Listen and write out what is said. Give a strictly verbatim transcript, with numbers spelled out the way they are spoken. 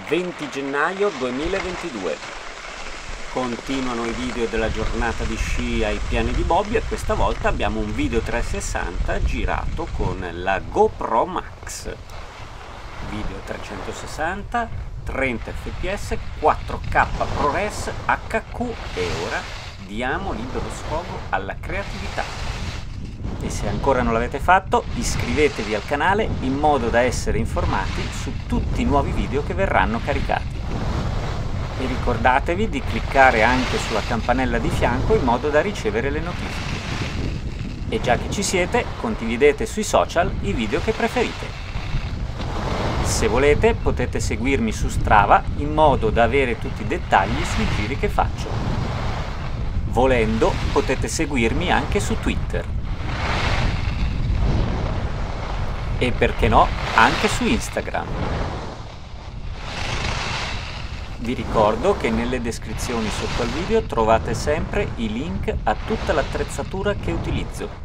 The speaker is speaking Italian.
venti gennaio duemilaventidue. Continuano i video della giornata di sci ai piani di Bobbio e questa volta abbiamo un video trecentosessanta girato con la GoPro Max. Video trecentosessanta, trenta effe pi esse, quattro K ProRes acca cu e ora diamo libero sfogo alla creatività. E se ancora non l'avete fatto, iscrivetevi al canale in modo da essere informati su tutti i nuovi video che verranno caricati. E ricordatevi di cliccare anche sulla campanella di fianco in modo da ricevere le notifiche. E già che ci siete, condividete sui social i video che preferite. Se volete, potete seguirmi su Strava in modo da avere tutti i dettagli sui giri che faccio. Volendo, potete seguirmi anche su Twitter. E perché no, anche su Instagram. Vi ricordo che nelle descrizioni sotto al video trovate sempre i link a tutta l'attrezzatura che utilizzo.